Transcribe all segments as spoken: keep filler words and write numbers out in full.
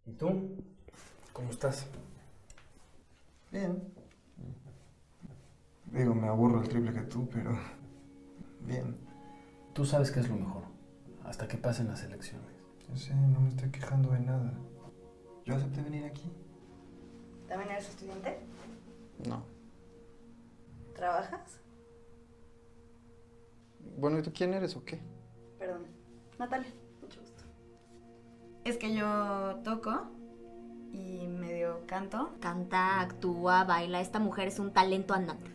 ¿Y tú? ¿Cómo estás? Bien. Digo, me aburro el triple que tú, pero... bien. Tú sabes que es lo mejor, hasta que pasen las elecciones. Yo sé, no me estoy quejando de nada. Yo acepté venir aquí. ¿También eres estudiante? No. ¿Trabajas? Bueno, ¿y tú quién eres o qué? Perdón. Natalia, mucho gusto. Es que yo toco y medio canto. Canta, actúa, baila. Esta mujer es un talento andante.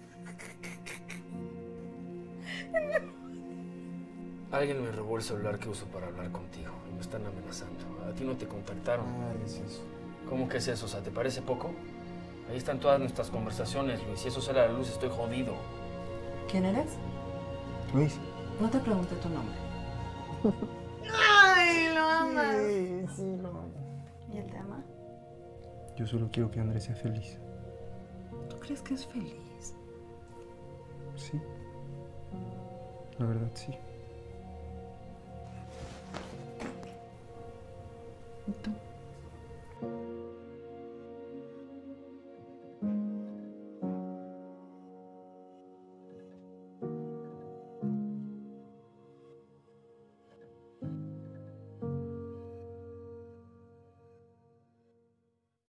Alguien me robó el celular que uso para hablar contigo y me están amenazando. A ti no te contactaron. Ah, es eso. ¿Cómo que es eso? O sea, ¿te parece poco? Ahí están todas nuestras conversaciones, Luis. Si eso sale a la luz, estoy jodido. ¿Quién eres? Luis. No te pregunté tu nombre. ¡Ay, lo amas! Sí, sí, lo amo. ¿Y él te ama? Yo solo quiero que Andrés sea feliz. ¿Tú crees que es feliz? Sí. La verdad, sí. ¿Y tú?